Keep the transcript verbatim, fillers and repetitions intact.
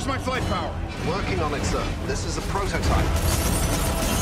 my flight power? Working on it, sir. This is a prototype.